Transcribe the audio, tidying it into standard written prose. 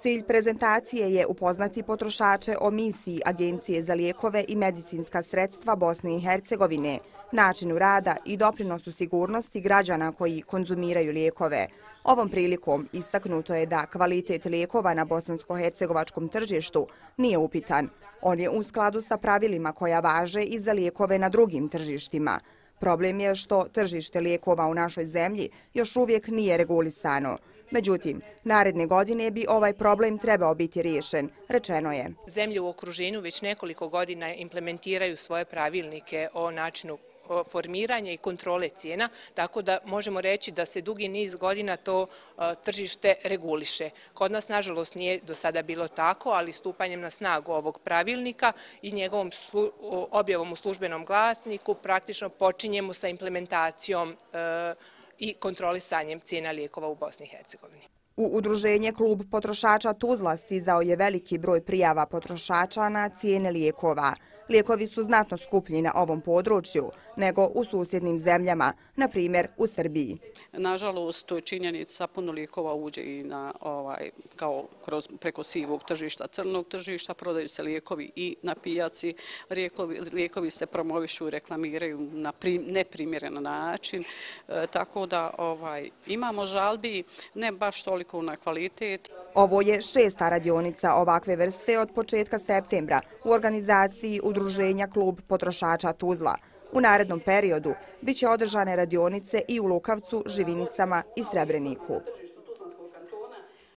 Cilj prezentacije je upoznati potrošače o misiji Agencije za lijekove i medicinska sredstva Bosne i Hercegovine, načinu rada i doprinosu sigurnosti građana koji konzumiraju lijekove. Ovom prilikom istaknuto je da kvalitet lijekova na bosansko-hercegovačkom tržištu nije upitan. On je u skladu sa pravilima koja važe i za lijekove na drugim tržištima. Problem je što tržište lijekova u našoj zemlji još uvijek nije regulisano. Međutim, naredne godine bi ovaj problem trebao biti riješen, rečeno je. Zemlje u okruženju već nekoliko godina implementiraju svoje pravilnike o načinu formiranja i kontrole cijena, tako da možemo reći da se dugi niz godina to tržište reguliše. Kod nas, nažalost, nije do sada bilo tako, ali stupanjem na snagu ovog pravilnika i njegovom objavom u službenom glasniku praktično počinjemo sa implementacijom i kontrolisanjem cijena lijekova u Bosni i Hercegovini. U udruženje Klub potrošača Tuzla stizao je veliki broj prijava potrošača na cijene lijekova. Lijekovi su znatno skuplji na ovom području nego u susjednim zemljama, na primjer u Srbiji. Nažalost, to je činjenica, puno lijekova uđe i preko sivog tržišta, crnog tržišta, prodaju se lijekovi i na pijaci. Lijekovi se promovišu, reklamiraju na neprimjeren način, tako da imamo žalbi, ne baš toliko na kvalitet. Ovo je 6. radionica ovakve vrste od početka septembra u organizaciji udruženja Klub potrošača Tuzla. U narednom periodu biće održane radionice i u Lukavcu, Živinicama i Srebreniku.